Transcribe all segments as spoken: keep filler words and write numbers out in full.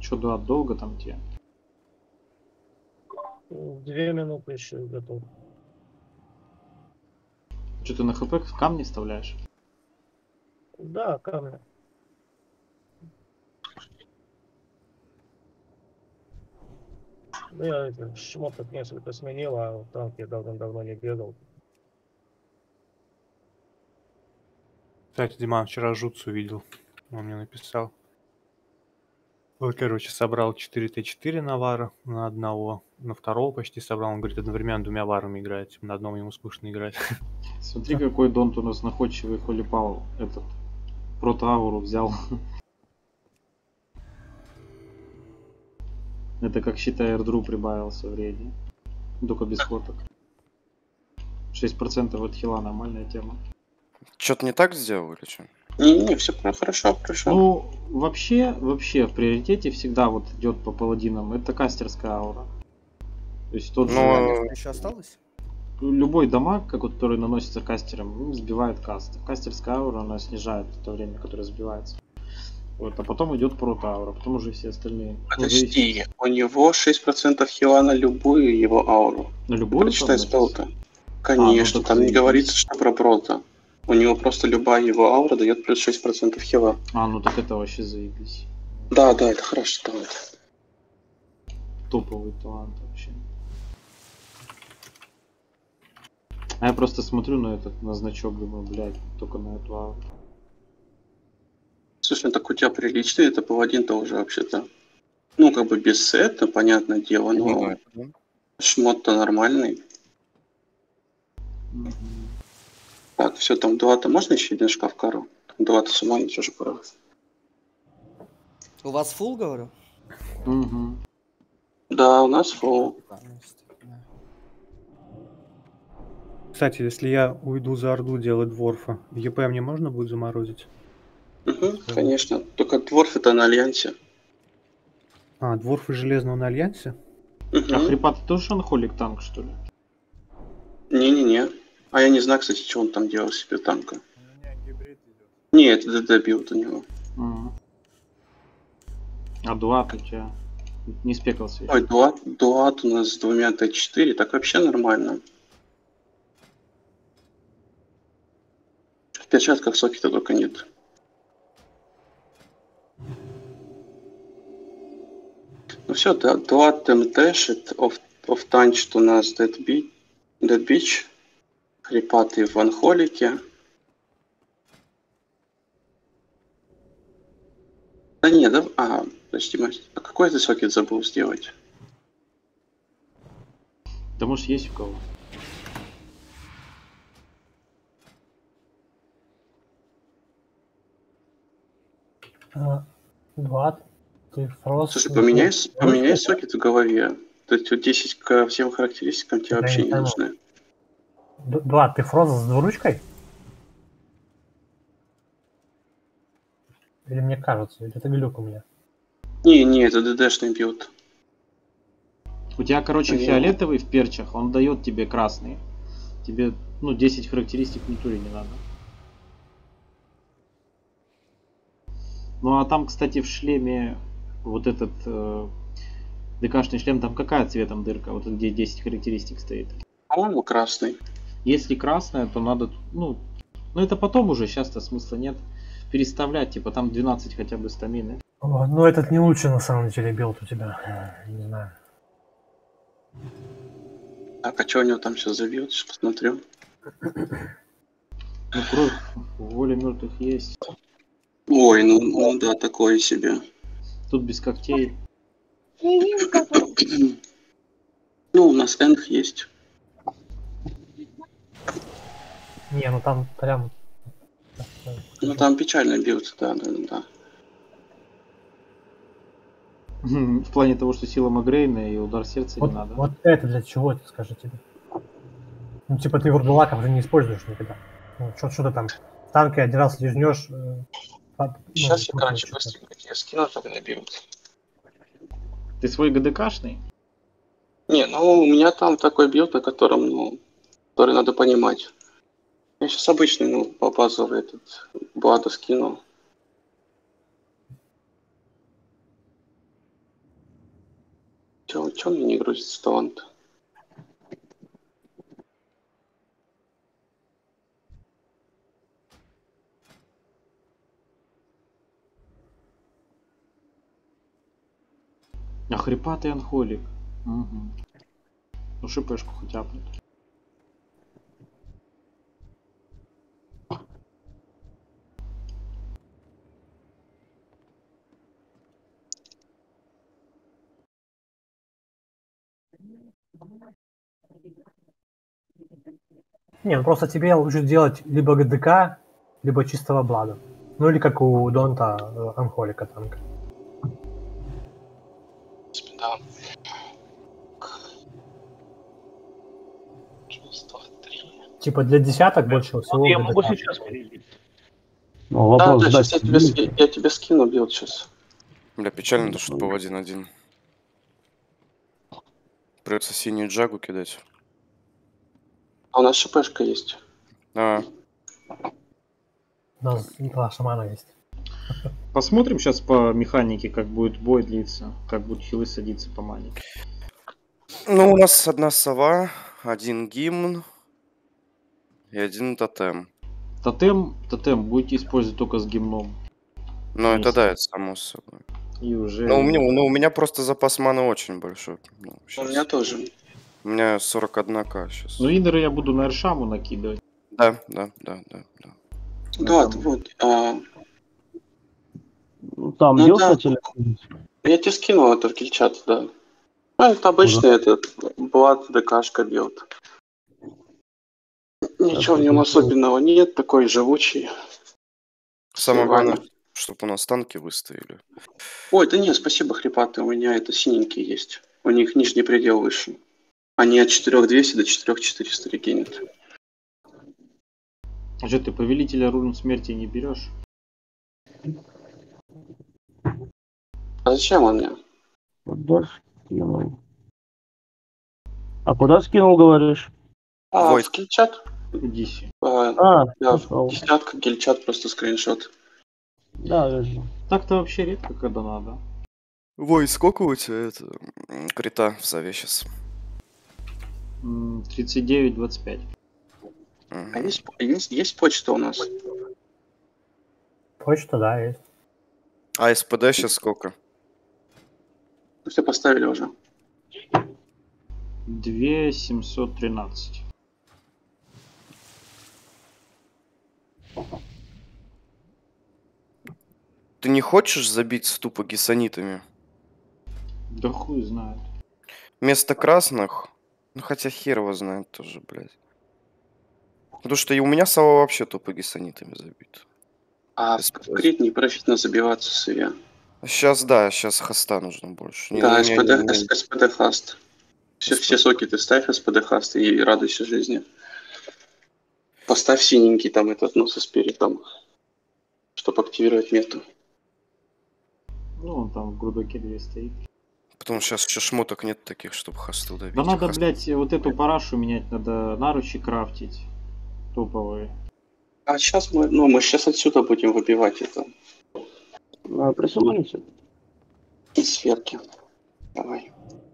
Что, да, долго там тебе? Две минуты еще готов. Что, ты на хп в камни вставляешь? Да, камня. Ну, я эти шмоток несколько сменил, а в танке давно-давно не бегал. Кстати, Диман вчера Жуцу видел. Он мне написал. Вот, короче, собрал четыре тэ четыре на вара на одного. На второго почти собрал. Он говорит, одновременно двумя варами играет. Типа, на одном ему скучно играть. Смотри, какой Донт у нас находчивый, холипал этот. Протоауру взял. Это как, считай, эрдру прибавился в рейде. Только без фоток. шесть процентов от хила нормальная тема. Что-то не так сделал или что? Не-не, все хорошо, хорошо. Ну, вообще, вообще, в приоритете всегда вот идет по паладинам. Это кастерская аура. То есть тот Но... же... Еще осталось? Любой дамаг, который наносится кастером, сбивает каст. Кастерская аура, она снижает то время, которое сбивается. Вот, а потом идет протоаура, потом уже все остальные. Подожди, у него шесть процентов хила на любую его ауру. На любую? Прочитай спел-то. Конечно, а, ну, там не говорится, что про прота. У него просто любая его аура дает плюс шесть процентов хила. А, ну так это вообще заебись. Да, да, это хороший талант. Топовый талант вообще. А я просто смотрю на этот, на значок, думаю, блядь, только на эту ауру. Слушай, ну так у тебя приличный, это паладин-то уже вообще-то. Ну, как бы без сета, понятное дело, но ну, шмот-то нормальный. Mm-hmm. Так, все, там два-то можно еще один шкаф кару? Два-то с ума ничего же пора. У вас фулл, говорю? Угу. Да, у нас фулл. Кстати, если я уйду за Орду делать дворфа, ЕП мне можно будет заморозить? Угу, конечно. Только дворф это на Альянсе. А, дворф и железного на Альянсе? Угу. А хрипат тоже анхолик танк, что ли? Не-не-не. А я не знаю, кстати, что он там делал себе танка. Не, это ДД билд у него. Угу. А дуат у тебя не спекался еще? Ой, дуат, дуат у нас с двумя тэ четыре, так вообще нормально. В перчатках соки-то только нет. Ну все, да, дуат МТшит, офтанчит у нас Dead Beach, Dead Beach, хрипатый в анхолике. Да нет, да, а, подожди, а какой ты сокет забыл сделать? Да может есть у кого? Два. Ты фрост. Слушай, поменяй, поменяй сокет в голове. То есть вот десять к всем характеристикам тебе вообще не, не нужны. Два, ты фрост с двуручкой? Или мне кажется, или это глюк у меня? Не, не, это ДДшный билд. У тебя, короче, фиолетовый в перчах, он дает тебе красный. Тебе, ну, десять характеристик в натуре не надо. Ну, а там, кстати, в шлеме вот этот э, ДКшный шлем, там какая цветом дырка? Вот где десять характеристик стоит. По-моему, красный. Если красная, то надо, ну, ну это потом уже, сейчас-то смысла нет. Переставлять, типа там двенадцать хотя бы стамины. О, ну этот не лучше на самом деле билд у тебя, не знаю. Так, а что у него там сейчас за билд? Сейчас посмотрю. Ну, кровь, воля мертвых есть. Ой, ну, ну да, такое себе. Тут без когтей. Ну, у нас энх есть. Не, ну там прям... Ну там печально билд, да, да, да. В плане того, что сила Магрейна и удар сердца вот, не надо. Вот это для чего, это скажи тебе? Ну типа ты вурдалаков же не используешь никогда. Ну, что-то там в танке один раз лизнешь. Э, по, Сейчас ну, я, короче, быстренько я скину тогда билд. Ты свой ГДКшный? Не, ну у меня там такой билд, на котором, ну, который надо понимать. Я сейчас обычный, ну, по базовый этот Блада скину. Чё, чё мне не грузится талант? А хрипатый анхолик. Угу. Ну шипешку хотя бы. Не, ну просто тебе лучше делать либо ГДК, либо чистого Блада. Ну или как у Донта э, Анхолика танка. Да. Раз, два, три. Типа для десяток больше всего Я могу ГДК. сейчас перейти. Ну, Да, вопрос, да, ждать сейчас я тебе, будет? ски- я тебе скину билд сейчас. Бля, печально, то, что по один-один. Придется синюю джагу кидать. А у нас ШПшка есть. А, У нас два шамана есть. Посмотрим сейчас по механике, как будет бой длиться, как будут хилы садиться по мане. ну, у нас одна сова, один гимн и один тотем. Тотем, тотем будете использовать только с гимном. Ну, это Есть. да, это само собой. И уже... Но у меня, ну, у меня просто запас маны очень большой. Ну, У щас. меня тоже. У меня сорок одна тысяча сейчас. Ну, инеры я буду на Эршаму накидывать. Да, да, да, да, да. Да, там- вот. а, Ну, там Ну билд да. хотели? я тебе скинул это в кильчат, да. Ну, это обычный этот Блад ДКшка билд. Ничего в нем особенного нет, такой живучий. Самое Сливание. главное, чтобы у нас танки выстояли. Ой, да нет, спасибо, хрипатый, у меня это синенькие есть. У них нижний предел выше. Они от четырех двухсот до четырех четырёхсот регенят. А что, ты повелителя рун смерти не берешь? А зачем он мне? Куда скинул? А куда скинул, говоришь? А, Войт. в кильчат? Диси. А, А, да, нашел. десятка, кильчат, просто скриншот. Да, вижу. Так-то вообще редко, когда надо. Вой, сколько у тебя это м, крита в сове сейчас? М, тридцать девять двадцать пять. А есть, есть, есть почта у нас? Почта, да, есть. А СПД сейчас сколько? Все поставили уже. две семьсот тринадцать. Ты не хочешь забить тупо гессонитами? Да хуй знает. Вместо красных? Ну хотя хер его знает тоже, блядь. Потому что и у меня сова вообще тупо гессонитами забит. А в крит не профитно забиваться с Иве. Сейчас, да, сейчас хоста нужно больше. Не- Да, не- СПД, не- С- СПД хаст. Все, все соки ты ставь СПД хаст и радуйся жизни. Поставь синенький там этот, ну, со спиритом, чтобы активировать мету. Ну, он там в грудоке две стоит. Потому что сейчас еще шмоток нет таких, чтобы хосту добить. Да надо, Хост- блядь, вот эту парашу менять, надо наручи крафтить. Топовые. А сейчас мы, ну, мы сейчас отсюда будем выбивать это А, присумайте. из сферки. Давай.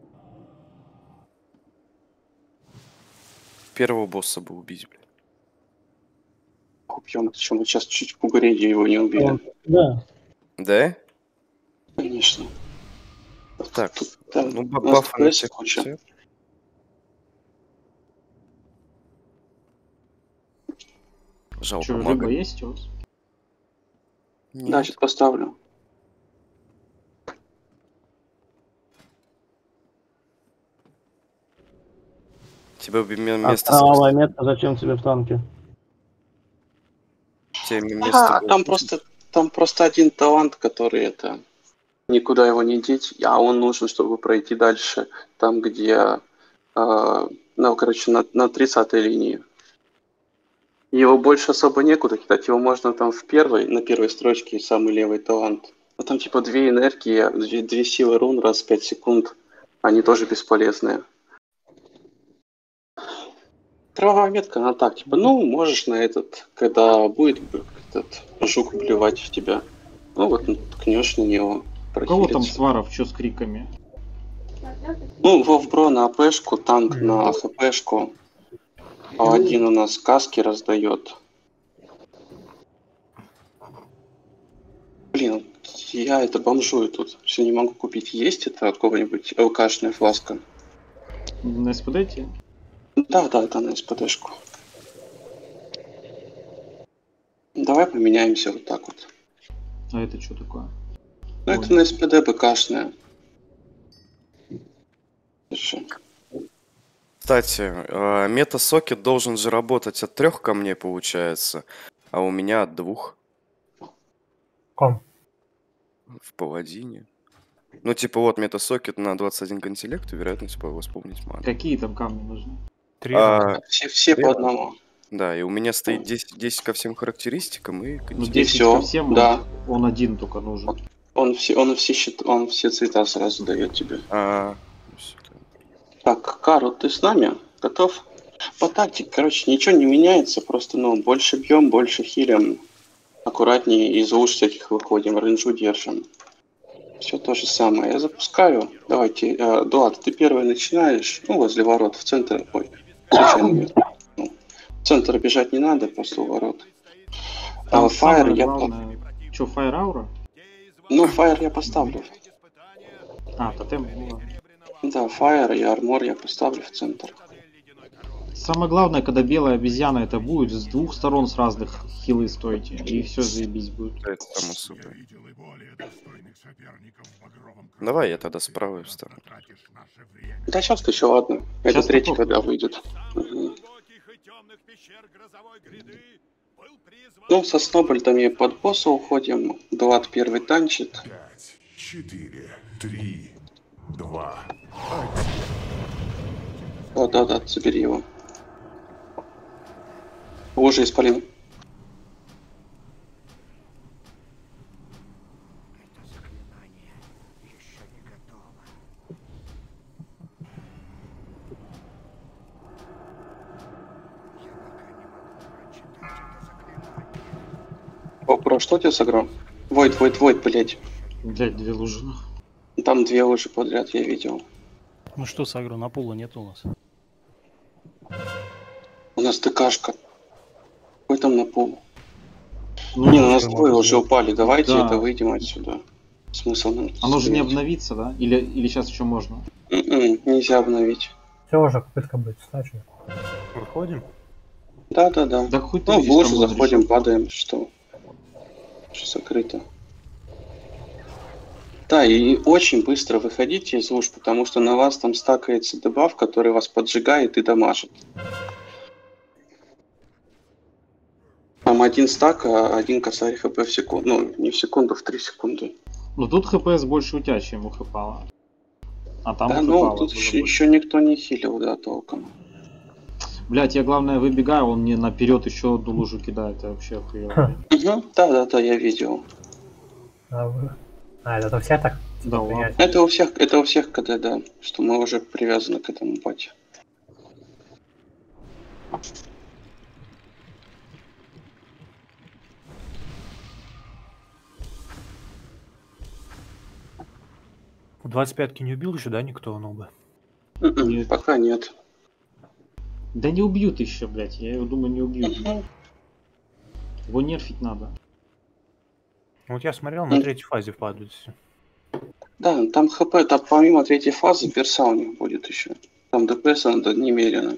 Первого босса бы убить, блядь. Убьем, причем мы сейчас чуть в Пугареде его не убили. Да. Да? Конечно. Так, Тут, да, ну у ба- нас бафы на квест всех куча. все. Жалко Что, мага. рыба есть у вас? Нет. Да, сейчас поставлю. Тебе бы ме- А место... кровавая метка зачем тебе в танке? Тебе место... А, там просто, там просто один талант, который это никуда его не деть, а он нужен, чтобы пройти дальше, там где, э, ну, короче, на, на тридцатой линии. Его больше особо некуда кидать, его можно там в первой, на первой строчке самый левый талант. Ну там типа две энергии, две, две силы рун раз в пять секунд, они тоже бесполезные. Кровавая метка, она так, типа, ну, можешь на этот, когда будет этот жук плевать в тебя, ну вот ткнешь на него. У кого там прохилиться. сваров, что с криками? Ну, Вовбро на АПшку, танк на ХПшку. Паладин у нас каски раздает. Блин, я это бомжую тут. Все не могу купить. Есть это от кого-нибудь ЛКшная фласка? На СПД те? Да, да, это на СПДшку. Давай поменяемся вот так вот. А это что такое? Ну, это на СПД БКшная. Держи. Кстати, э, мета-сокет должен же работать от трех камней, получается, а у меня от двух Ком. в паладине. Ну, типа, вот мета-сокет на двадцать один к интеллекту, вероятность восполнить ману. Какие там камни нужны? Три. А, Все, все по одному. да, и у меня стоит десять, десять ко всем характеристикам и к Ну, интеллекту. десять всё, ко всем, да. он, он один только нужен. Он все, он все, щит, он все цвета сразу дает тебе. А, ну, всё так. Так, Карл, ты с нами? Готов? По тактике, короче, ничего не меняется, просто, ну, больше бьем, больше хилим, аккуратнее из луж всяких выходим, рейнджу держим. Все то же самое. Я запускаю. Давайте, э, Дуат, ты первый начинаешь, ну, возле ворот, в центр, ой, случайно, ну, в центр бежать не надо, просто у ворот. Там А, фаер самое я... главное... Че, фаер аура? Ну, фаер я поставлю. А, тотем. Ну, ладно. Да, фаер и армор я поставлю в центр. Самое главное, когда белая обезьяна это будет, с двух сторон с разных хилы стойте, и все заебись будет. Это там супер. Давай я тогда справа встану. Да сейчас еще ладно. Это Щас третий, попробуем. когда выйдет. Угу. Ну, со снобальтами под босса уходим. Дуат первый танчит. Пять, четыре, три, два, О, да, да, забери его. Уже исполин. О, про что тебе сыграл? Войд, Войд, Войд, блять. Блять, две лужи. Там две лужи подряд я видел. Ну что, Сагро, на пула нет у нас. У нас ТКшка. Какой там на пол? Ну, Не, у нас что двое можно уже сделать? упали. Давайте Да. это выйдем отсюда. Смысл нам тут Оно же не стоять? обновится, да? Или, или сейчас еще можно? М-м, нельзя обновить. Все уже, попытка будет, значит. Выходим? Да, да, да. Да хуй ты Ну, в видишь, лужу там он заходим, решил. падаем, что? Что закрыто. Да, и очень быстро выходите из луж, потому что на вас там стакается дебаф, который вас поджигает и дамажит. Там один стак, а один косарь хп в секунду. Ну, не в секунду, в три секунды. Ну тут хпс больше у тебя, чем у Хэпала. А там Да, у ну, Хэпала тут было еще, больше. еще никто не хилил, да, толком. Блять, я главное выбегаю, он мне наперед еще одну лужу кидает, это вообще охуенно. Угу, да, да, да, я видел. А, вы- а, это все так? Да принять? ладно. Это у всех, это у всех КД, да, что мы уже привязаны к этому пати. В двадцать пятки не убил еще, да, никто, ну бы? М-м, Нет. пока нет. Да не убьют еще, блять, я его думаю не убьют. Мгм. Его нерфить надо. Ну, вот я смотрел, на М. третьей фазе падают все. Да, там ХП, там помимо третьей фазы перса у них будет еще. Там ДПС надо немерено.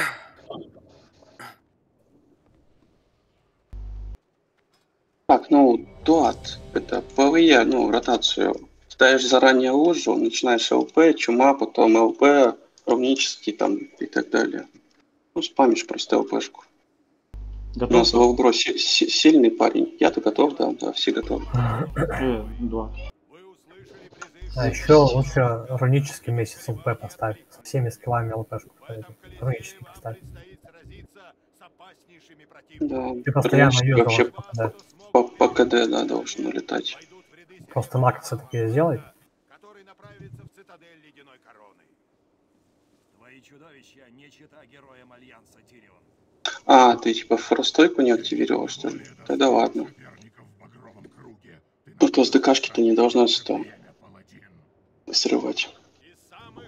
Так, ну, Дуат, это ПВЕ, ну, ротацию. Ставишь заранее лужу, начинаешь ЛП, чума, потом ЛП, рунический там и так далее. Ну, спамишь просто ЛПшку. У Готов? нас Вовбро си- си- сильный парень. Я-то готов, да, да, все готовы. Э, два. А еще лучше рунический месяц ЛП поставь. Со всеми скиллами ЛПшку. Рунический поставь. Да, Ты постоянно рунический юзал вообще да. по, по КД, да, должен улетать. Просто максы такие сделай. который направится в цитадель ледяной короны. Твои чудовища не чита героям Альянса Тирион. А, ты типа форостойку не активировал, что ли? Тогда ладно. Ну, то с ДКшки-то не должно сто срывать. Из самых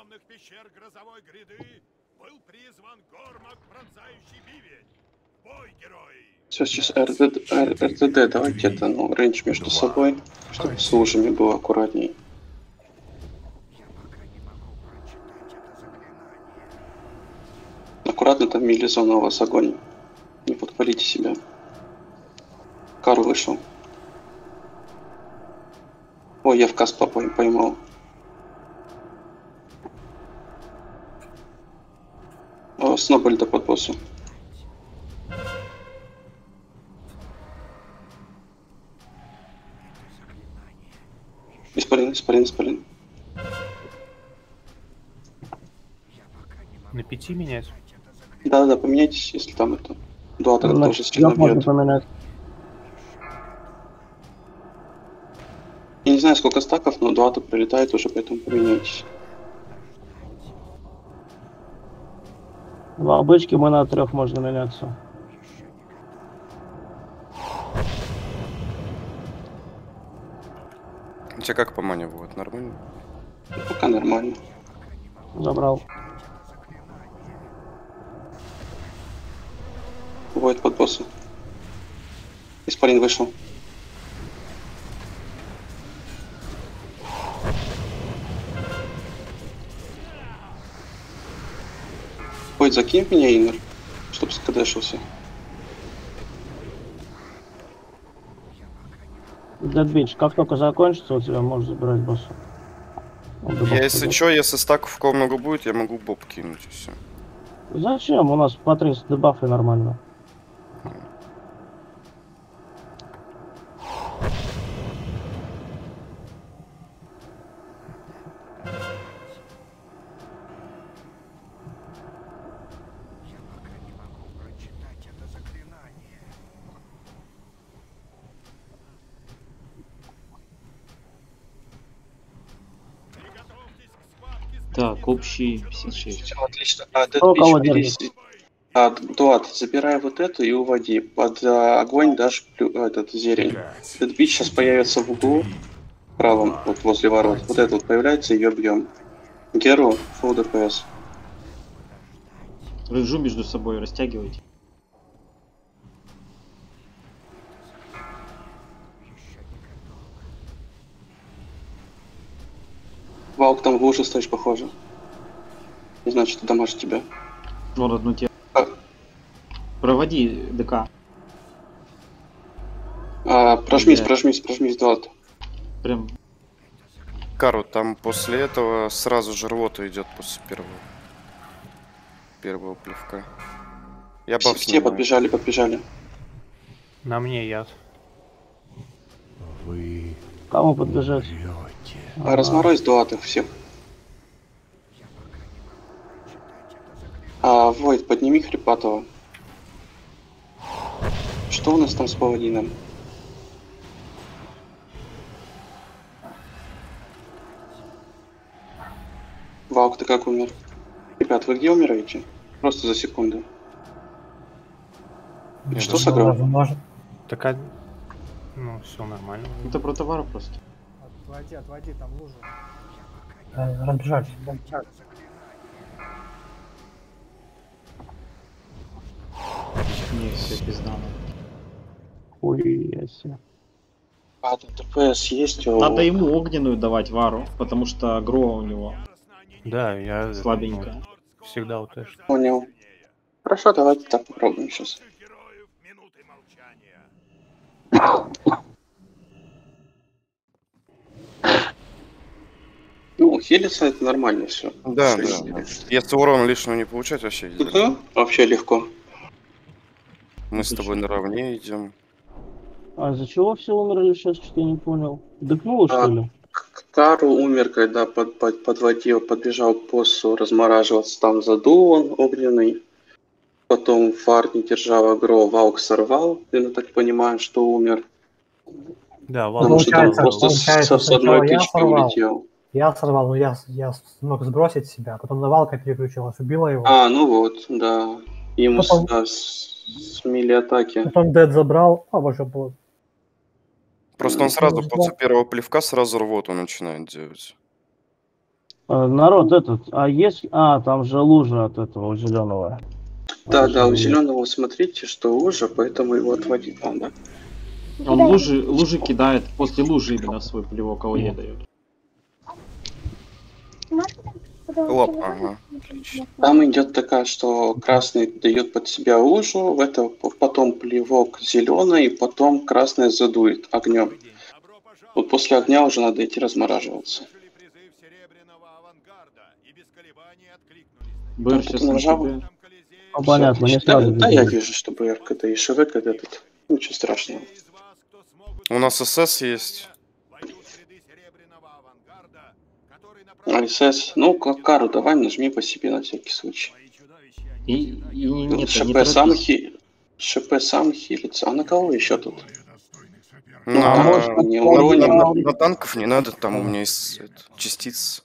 темных пещер грозовой гряды был призван Гормак, пронзающий бивень. Бой, герои! Сейчас, сейчас, РТД, РТД, давайте это, ну, рейндж между собой, чтобы с лужами было аккуратней. Аккуратно, там милизона у вас огонь. Не подпалите себя. Карл вышел. Ой, я в каст поймал. О, Снобальда под боссу. Исполин, исполин, исполин. На пяти менять? Да-да, поменяйтесь, если там это... Да, тогда На тоже сильно четырёх можно бьет. поменять. Я не знаю, сколько стаков, но дуата прилетает уже, поэтому поменяйтесь. Два обычки мы на трех можно меняться. У тебя как по мане будет? Нормально? Пока нормально. Забрал. Бывает под боссом. Исполин вышел. Ой, закинь меня, Иннер, чтобы скадешился. Дедбич, как только закончится, у тебя можешь забирать босса. Он бы Я, босс если пойдет. чё, если стаков у кого много будет, я могу боб кинуть и все. Зачем? У нас по тридцать дебафы нормально. Так, общий пятьдесят шесть. Все, отлично. А, Кто кого Дедбич, держит? а, Дуат, забирай вот эту и уводи. Под а, огонь дашь плю- этот зелень. Пять, Дедбич сейчас появится в углу правом, вот возле ворот. Вот это вот появляется, ее бьем. Геру, фул ДПС. Рыжу между собой растягивайте. Валк там в луже стоишь, похоже. Не знаю, что дамажит тебя. Вон одну тему. А. Проводи ДК. А, прожмись, Да. прожмись, прожмись, Дуат. Прям Кару, там после этого сразу же рвота идет после первого. Первого плевка. Я Все, баф все снимаю. подбежали, подбежали. На мне яд. вы Кому подбежать? умрете. А, разморозь Дуатых всех. А, Войд, подними Хрипатова. Что у нас там с паладином? Валк, ты как умер? Ребят, вы где умираете? Просто за секунду. Я Что думаю, сыграл? Может, может. Так, а... ну, все нормально. это про товар просто. Отводи, отводи, там лужа. Э, Разбежались. Не, все пиздано. Хуя себе. А, там ТПС есть у... Надо ему огненную давать вару, потому что агро у него Да, я... слабенькая. ну, всегда вот это. Понял. Хорошо, давайте так попробуем сейчас. Героев минуты молчания. Ну, хилиться это нормально все. Да, да. Если урона лишнего не получать, вообще идеально. Вообще легко. Мы с тобой наравне идем. А из-за чего все умерли сейчас, что я не понял? Дыхнуло, А. что ли? Кару умер, когда под, под, подводил, подбежал к боссу размораживаться, там задул он огненный. Потом фар не держал агро, Валк сорвал, я так понимаю, что умер. Да, Ну, Потому что там получается, просто с, получается, с одной сначала я тычки сорвал. улетел. Я сорвал, но я, я смог сбросить себя, потом на Валка переключилась, убила его. А, ну вот, да. Ему Потом- с, да, с, с мили атаки. Потом Дед забрал, а больше было. Просто он сразу Ну, после первого плевка сразу рвоту начинает делать. Э, Народ этот, а есть... А, там же лужа от этого, у зеленого. Да, да, у зеленого смотрите, что лужа, поэтому его отводить надо. Он лужи, лужи кидает, после лужи именно свой плевок АОЕ дает. Оп, ага. Отлично. Там идет такая, что красный дает под себя лужу, в это потом плевок зеленый, и потом красный задует огнем. Вот после огня уже надо идти размораживаться. БР сейчас потом на нажал. КД. Ну, понятно, не Да, сразу. да, я вижу, что БР это и ШВ когда этот. Ничего страшного. У нас СС есть. СС, ну, как кару давай, нажми по себе на всякий случай. И, и не, нет, не ШП сам, торопись. хи... ШП сам хилится. А на кого еще тут? На, а Ну, может, не он- уроним. на- на- на танков не надо, там у меня есть это, частиц.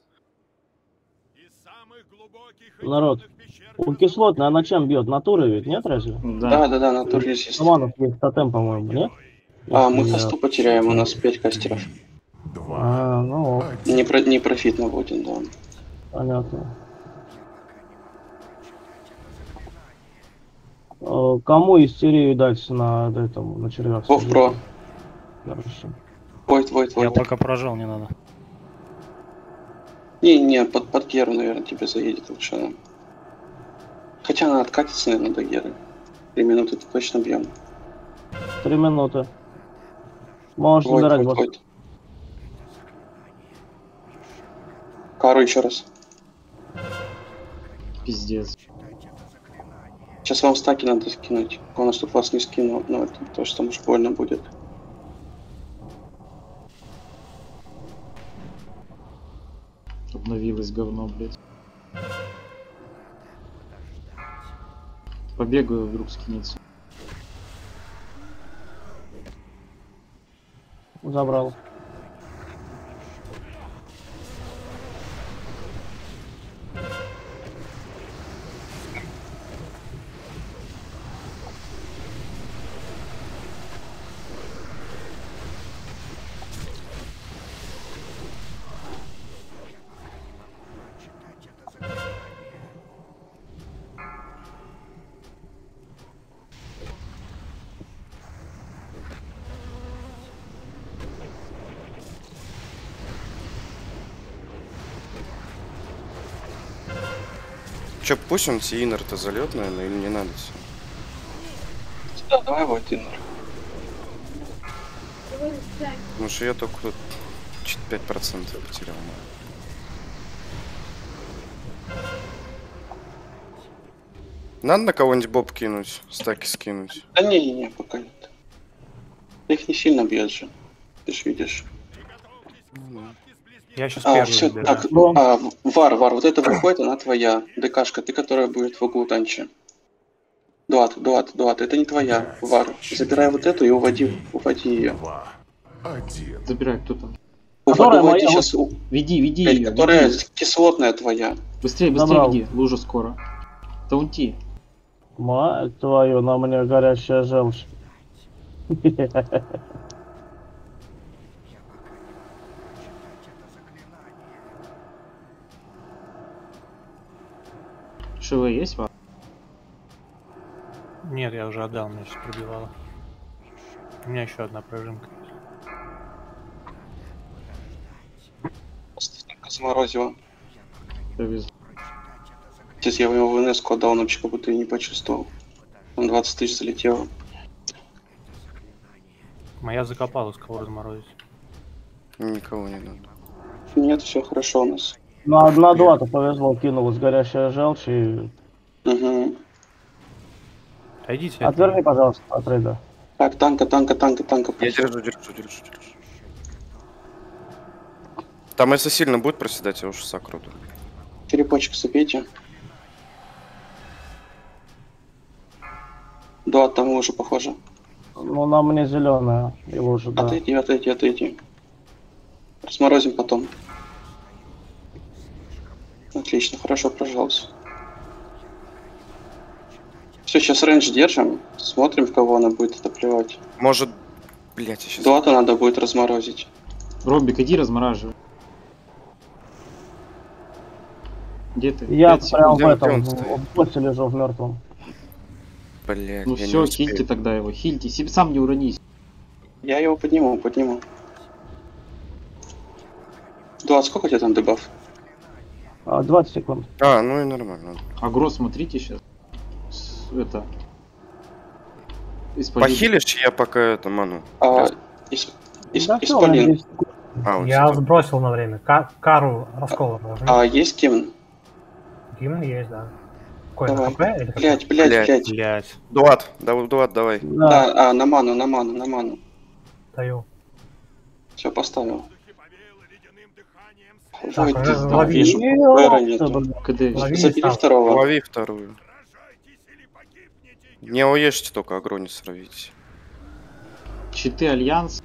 Народ, у кислотной она чем бьет? Натурой ведь, нет разве? Да. Да, да, да, на туре есть. Шаманов есть тотем, по-моему, нет? А, мы Если я- хосту потеряем, у нас пять кастеров. Два. А, ну, ок, Не, про... не профитно будем, да. понятно. Э, Кому истерию дать на этом, на червях? Вов про. Хорошо. Войт, Войт, Я Войт. пока прожал, не надо. Не, не, под, под Геру, наверное, тебе заедет лучше. Она. Хотя она откатится, наверное, до Геры. Три минуты точно бьем. Три минуты. Можешь Войт, забирать, Войт, босс. Войт. Кару еще раз. Пиздец. Сейчас вам стаки надо скинуть. У нас тут вас не скинул, но это то, что там уж больно будет. Обновилось говно, блядь. Побегаю, вдруг скинется. Забрал. Че, пусть он Тинер-то залет, наверное, или не надо все? Да, давай Войт, Иннер. Потому что я только тут чуть пять процентов потерял. Надо на кого-нибудь боб кинуть, стаки скинуть. Да не, не, не, пока нет. Их не сильно бьет же. Ты ж видишь. Я сейчас А, первый все, выбираю. так, а, Вар, Вар, вот эта выходит, она твоя. ДКшка, ты, которая будет в углу танча. Дуат, Дуат, Дуат, это не твоя, Вар. Забирай вот эту и уводи, уводи ее. Два. Один. Забирай, кто там. Которая Уводи моя, сейчас, Веди, веди блядь, ее. которая кислотная твоя. Быстрее, быстрее Забрал. веди. Лужа скоро. Таунти. Мать твою, на мне горящая желчь. ШВ есть, Вар? Нет, я уже отдал, меня сейчас пробивало. У меня еще одна прожимка. Заморозила. Повезло. Сейчас я его в эн эс-ку отдал, он вообще как будто и не почувствовал. Он двадцать тысяч залетело. Моя закопала, с кого разморозить. Никого не надо. Нет, все хорошо у нас. На одна дуата повезло, кинулась горящая желчь и... Угу. Отойдите. от Отверни, меня. пожалуйста, от рейда. Так, танка, танка, танка, танка. Я держу, держу, держу, держу. Там если сильно будет проседать, я уж сакруду. Черепочек забейте. Да, там уже похоже. Ну, на мне зеленая. Его уже, да. Отойди, отойди, отойди. Разморозим потом. Отлично, хорошо прожался. Все, сейчас рейндж держим. Смотрим, в кого она будет это плевать. Может, блять, я сейчас... Дуата надо будет разморозить. Робик, иди размораживай. Где ты? Я Пять прям секунд. в Где- этом, где он стоит? в боссе лежу в мертвом. Блять, Ну я не все, успею. хильте тогда его, хильте. Себе сам не уронись. Я его подниму, подниму. Дуат, сколько у тебя там дебаф? А, двадцать секунд. А, ну и нормально. Агро смотрите сейчас. Это... Исполин. Похилишь, я пока это ману. А, ис- ис- Да всё, у меня Исполин, десять секунд. А, у Я тебя. сбросил на время. Ка- кару раскола нажми. а есть гимн? Гимн есть, да. Какой, на Давай. ХП или какой? Блять, блять, Блядь. блять. Блять. Дуат, да, Дуат, давай. Да. Да, а, на ману, на ману, на ману. Даю. Все, поставил. Повеяло ледяным дыханием Ой, Так, ты уже да, лови. вижу. Ё, Бэра всё, нету. блин. КД. Лови. Забери стал. второго. Лови вторую. сражайтесь или погибнете. Не уешьте только, агро не сравните. Щиты Альянс.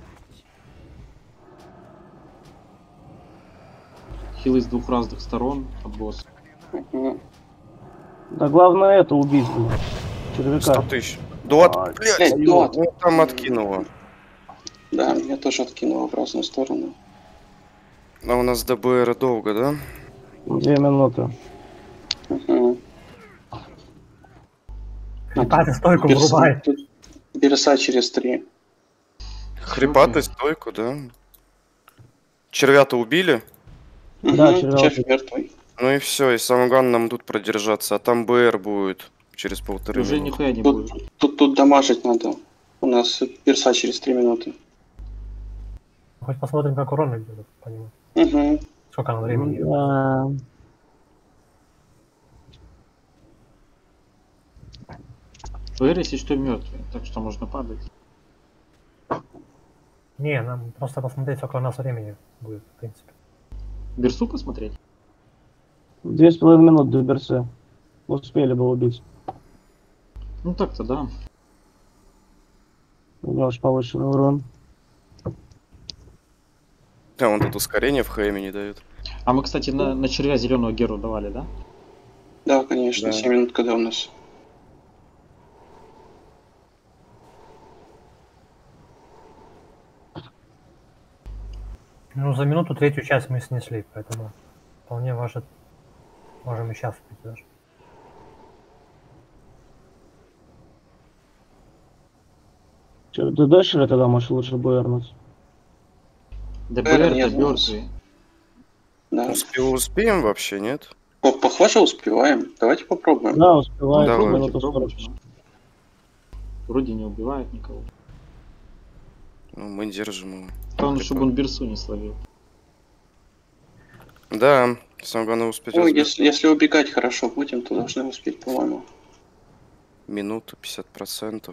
Хилы с двух разных сторон от босса. Мгм. Да главное это убить, блин. сто Червяка. тысяч. Дуат, Ай, блядь, блядь, Дуат. ну там откинуло. Да, меня тоже откинуло в разную сторону. А у нас ДБР долго, да? Две минуты. Мгм. А ты стойку Берса- врубай. тут Берса через три. Хрипатый стойку, да? Червята убили? Да, Мгм, червяк. червь мертвый. Ну и все, и самое главное нам тут продержаться, а там БР будет через полторы Уже минуты. нихуя не Тут, будет. тут, тут дамажить надо. У нас Берса через три минуты. Хоть посмотрим, как урон идет по нему. Угу. Сколько оно времени? Да. БР, если что, мертвый, так что можно падать. Не, нам просто посмотреть, сколько у нас времени будет, в принципе. Берсу посмотреть? Две с половиной минуты до берсы. Успели бы убить. Ну так-то да. У него аж повышенный урон. Да, он тут ускорение в ХМ не дает. А мы, кстати, на, на червя зеленого геру давали, да? Да, конечно, Да. семь минут, когда у нас. Ну, за минуту третью часть мы снесли, поэтому вполне может... Можем и сейчас убить даже. Че, ты дальше или тогда можешь лучше буернуть? Да БР БР-то нет у нас. мертвый. Да. Успе- успеем вообще, нет? О, похоже, успеваем. Давайте попробуем. Да, успеваю. Давай. Давай, Давайте пробуем. Вроде не убивает никого. Ну, мы держим его. Главное, чтобы он берсу не словил. Да, самое главное успеть Ой, разбить. если, если убегать хорошо будем, то должны успеть, по-моему. Минуту, пятьдесят процентов.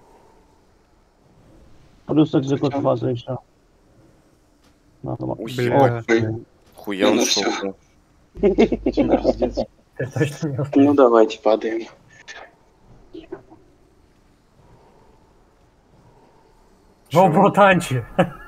Плюс экзекут Хотя- фаза еще. Надо ма- Ой, Бля. Ой. Хуя Не, он ну шел. всё. Чем пиздец. Ты точно не Ну успеешь. давайте падаем. Ну, братанчи.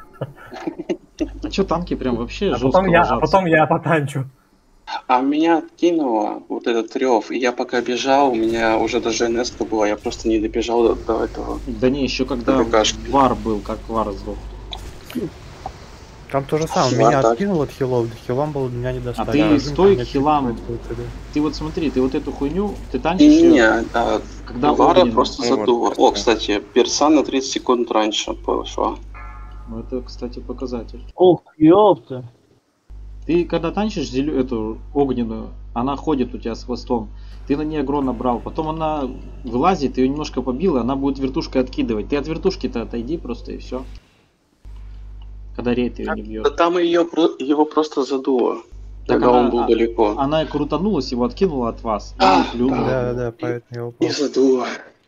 А чё танки прям вообще А жестко потом я, а ложатся? потом я потанчу. А меня откинуло вот этот рев, и я пока бежал, у меня уже даже эн эс была, я просто не добежал до, до этого. Да не, еще когда ВКшки. вар был, как вар сдох. Там то же самое. Ну, а Меня так? откинул от хилов, до хилам было меня не достать. А ты Я стой нажим, к хилам. конечно, это- Ты вот смотри, ты вот эту хуйню, ты танчишь Не, её, а, когда Вара огненный. просто Ну вот, задуло. О, перса. кстати, перса на тридцать секунд раньше пошла. Ну, это, кстати, показатель. Ох, ёпта. Ты когда танчишь зелё- эту огненную, она ходит у тебя с хвостом. Ты на ней агро набрал, потом она вылазит, ты ее немножко побил, и она будет вертушкой откидывать. Ты от вертушки-то отойди просто и все. Когда рейд ее не Да бьет. там ее, про- его просто задуло, Так когда она- он был а- далеко. Она крутанулась, его откинула от вас. А, и плюнула. Да, да, да, поэтому я упал. Не задуло.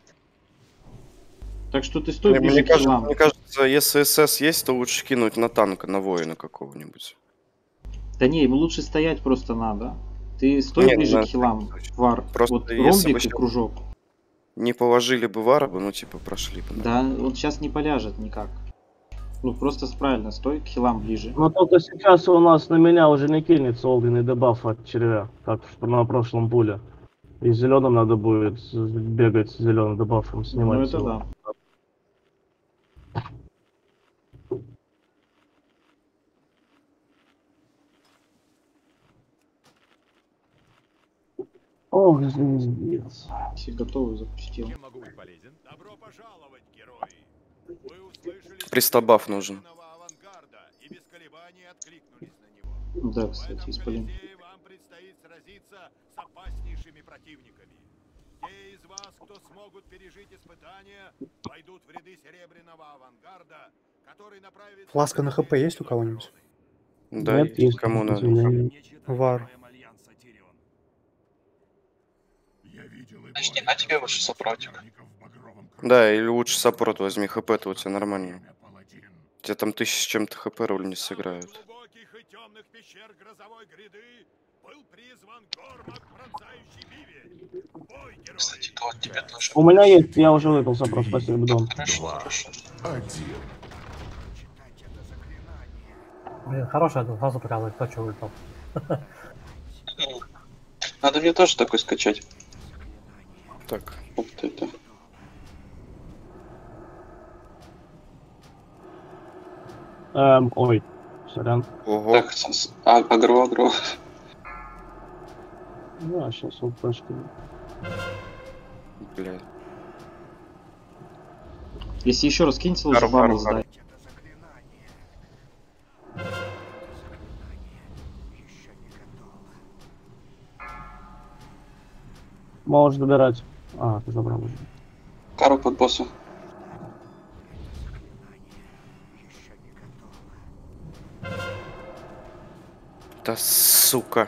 Так что ты стой Мне, ближе мне к кажется, хилам. мне кажется, если СС есть, то лучше кинуть на танка, на воина какого-нибудь. Да не, ему лучше стоять просто надо. Ты стой Не, ближе ну, к хилам, точно. вар. Просто Вот если бы ромбик и щас- кружок. Не положили бы вара бы, ну типа прошли бы. Да, он сейчас не поляжет никак. Ну просто правильно, стой к хилам ближе. Но только сейчас у нас на меня уже не кинется огненный дебаф от червя, как в- на прошлом пуле. И зеленым надо будет с- бегать с зеленым дебафом, снимать. Ну это его. да. Ох, звездец. Все готовы, запустил. Чем могу быть полезен? Добро пожаловать, герои! Вы услышали Пристабаф нужен. сигнал авангарда и без колебаний откликнулись на него. Да, В кстати, этом исполин. Колизее вам предстоит сразиться с опаснейшими противниками. Те из вас, кто смогут пережить испытания, войдут в ряды серебряного авангарда, который направит... Фласка на хп есть у кого-нибудь? Да, Нет, есть, кому к надо. сожалению. Вар. Я видел и Начни, более а тебе лучше сопротив. соперников в багровом Да, или лучше саппорт возьми, хп-то у тебя нормально. время, паладин. У тебя там тысяча с чем-то хп роль не сыграют. глубоких и темных пещер грозовой гряды был призван Гормак, пронзающий Бивень. Бой, герои! Кстати, вот тебе тоже. У меня есть, я уже выпил сопрот, спасибо, Дон. Хорошо, Два. хорошо. Один. Блин, хороший, это сразу показывает, кто что выпал. Надо мне тоже такой скачать. Так, Вот это. Эм, ой, сорян. ого, Так, с- с- а- агро, агро. Да, сейчас вот пашка. блядь. Если еще раз кинется, лучше Ару, бабл ару, сдай. Можешь добирать. А, ты забрал уже. Кару под босса. Да сука.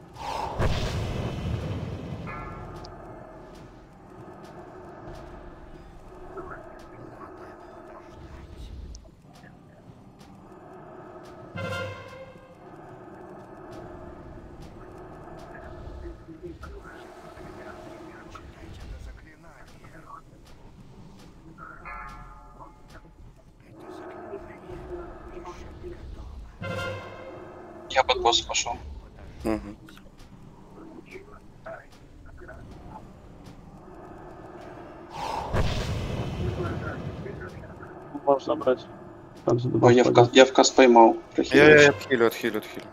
Я под босса пошел. Мгм. Можешь забрать. Так, за Ой, я в, кас, я в кас поймал. Я, Прохилил. я отхилю, отхилю, отхилю.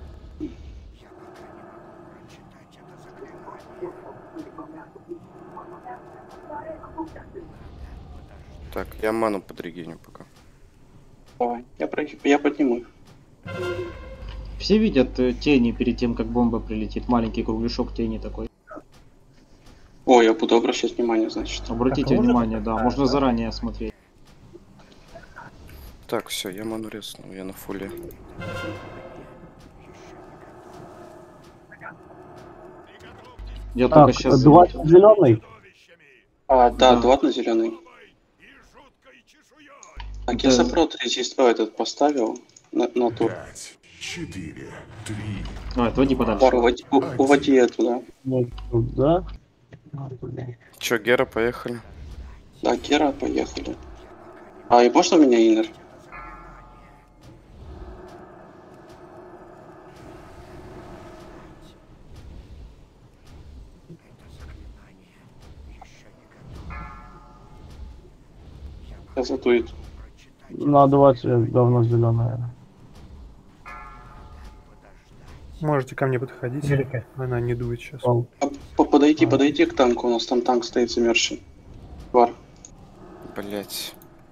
Так, я ману подрегеню пока. Давай, я, про... я подниму их. Все видят э, тени перед тем, как бомба прилетит. Маленький кругляшок тени такой. О, я буду обращать внимание, значит. Обратите Так, а можно внимание, да, можно заранее смотреть. Так, все, я ману резнул, я на фуле. Я Так, только сейчас два заметил. зеленый. А, да, Да. два на зеленый. Так, я Да. сопрот резист, о, этот поставил на, на тур. Пять. Четыре. Три. Давай, отводи подальше. Пар, уводи, у- уводи эту, да. Вот туда. А, туда. Че, Гера, поехали. Да, Гера, поехали. А, и можно у меня инер? Я задует. На два цвет говно зеленое. Можете ко мне подходить. Великая. Она не дует сейчас. Пал. А, по- Подойди, подойди к танку, у нас там танк стоит замерзший. Вар. Блять.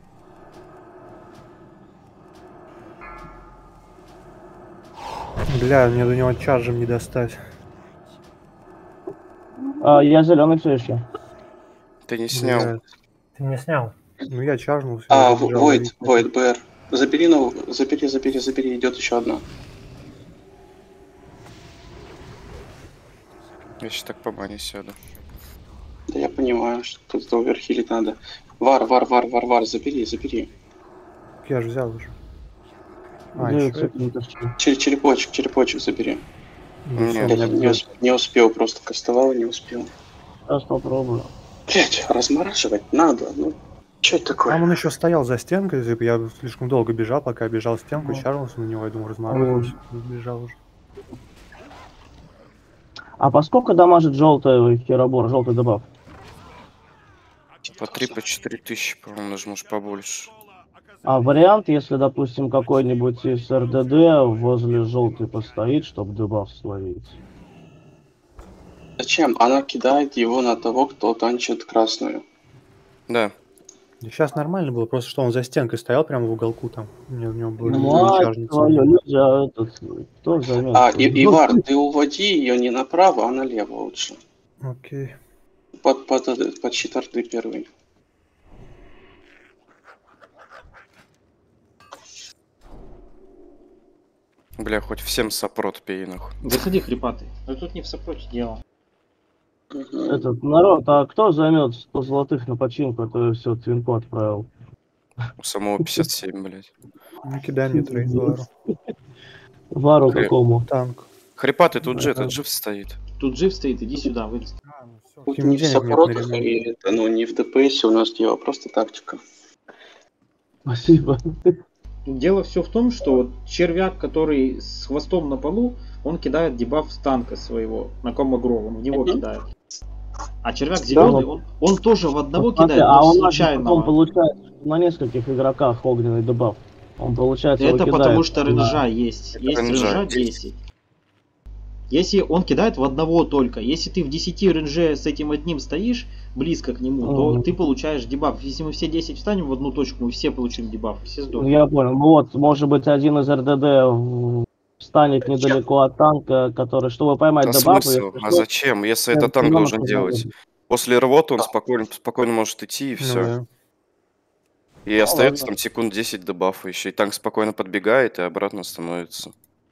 Бля, мне до него чаржем не достать. А, я зеленый все еще. Ты не снял. Бля, Ты не снял. Ну я чаржнулся. А, я В- побежал Войд, ловить. Войд, БР. Забери, ну, забери, забери, забери, идет еще одна. Я сейчас так по бане сяду. Да я понимаю, что тут оверхилить надо. Вар, вар, вар, вар, вар, забери, забери. Я же взял уже. А, Девять еще секунд почти. Чер- черепочек, черепочек забери. Ну, Нет. всё, Я ладно. не, усп- не успел, просто кастовал и не успел. Сейчас попробую. Блять, размораживать надо, ну. Что это такое? Там он еще стоял за стенкой, типа, я слишком долго бежал, пока бежал стенку, Ну. чарнулся на него, я думаю, разморозился, бежал уже. А по сколько дамажит желтый херобор, желтый добав? По три, по четыре тысячи, по-моему, даже может побольше. А вариант, если, допустим, какой-нибудь из РДД возле желтой постоит, чтобы дебаф словить. Зачем? Она кидает его на того, кто танчит красную. Да. Сейчас нормально было, просто что он за стенкой стоял прямо в уголку там. У него, у него были Мать чаржницы. твою, люди, а этот, кто займет? А, и, Ивар, ты уводи ее не направо, а налево лучше. Окей. Под, под, под, под щитарды первый. Бля, хоть всем сопрот пей, нахуй. Выходи, хрипатый. Но тут не в сопроте дело. Этот народ, а кто займет сто золотых на починку, а то я все твинку отправил. У самого пятьдесят семь, блядь. Ну, кидай мне трейд вару. Вару Хрен. какому? Танк. Хрипатый, тут же этот жив стоит. Тут жив стоит, иди сюда, вылез. Тут Ему не в денег нет на сопротах, ремонт. и это, ну, не в ДПС у нас дело, просто тактика. Спасибо. Дело все в том, что вот червяк, который с хвостом на полу, он кидает дебаф с танка своего на комагро, он в него кидает. А червяк зеленый, он, он тоже в одного Вот смотри, кидает, а но он случайного. получает на нескольких игроках огненный дебаф. Он получается его Это кидает потому что на- ренжа есть. Есть ренжа ренжа есть. десять. Если он кидает в одного только, если ты в десяти ренже с этим одним стоишь, близко к нему, то Мгм. ты получаешь дебаф. Если мы все десять встанем в одну точку, мы все получим дебаф, все Ну, здорово. я понял. Ну вот, может быть, один из РДД в- встанет недалеко от танка, который, чтобы поймать А дебафы, смысл? если А что, зачем? Если всем это танк зеленых должен размазать. делать. После рвоты он спокойно, спокойно может идти и Ну все. да. И остается ладно. там секунд десять дебафа еще. И танк спокойно подбегает и обратно становится.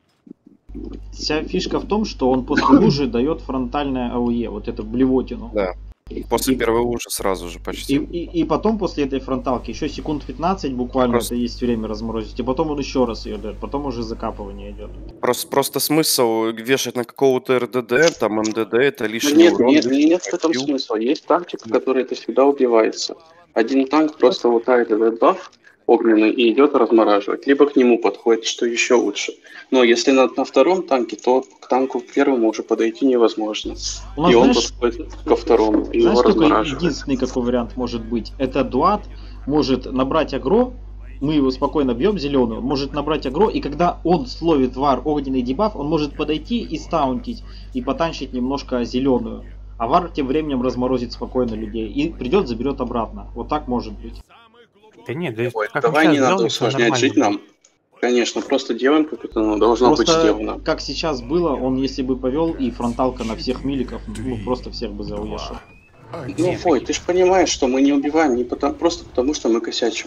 Вся фишка в том, что он после лужи дает фронтальное АОЕ, вот это блевотину. Да. После И- первой лужи сразу же И, почти. и, и потом после этой фронталки еще секунд пятнадцать буквально Просто- это есть время разморозить, и потом он еще раз ее дает, потом уже закапывание идет. Просто, просто смысл вешать на какого-то РДД, там МДД, это Ну, лишний нет, урон. нет, лишний нет в этом хил. смысла. Есть тактика, которая это всегда убивается. Один танк просто лутает этот баф огненный и идет размораживать. Либо к нему подходит, что еще лучше. Но если на, на втором танке, то к танку первому уже подойти невозможно. У нас, И он знаешь, подходит ко второму и знаешь, его только размораживает. единственный какой вариант может быть, это Дуат может набрать агро, мы его спокойно бьем зеленую, он может набрать агро, и когда он словит вар огненный дебаф, он может подойти и стаунтить, и потанчить немножко зеленую. А вар тем временем разморозит спокойно людей и придет, заберет обратно. Вот так может быть. Да нет, да, Ой, как давай мы не сейчас надо сделали, всё усложнять нормально жить нам. Конечно, просто делаем, как это ну, должно быть Просто сделано. как сейчас было, он если бы повел и фронталка на всех миликов, ну просто всех бы зауешил. Ну, Фой, ты же понимаешь, что мы не убиваем не потому, просто потому, что мы косячим.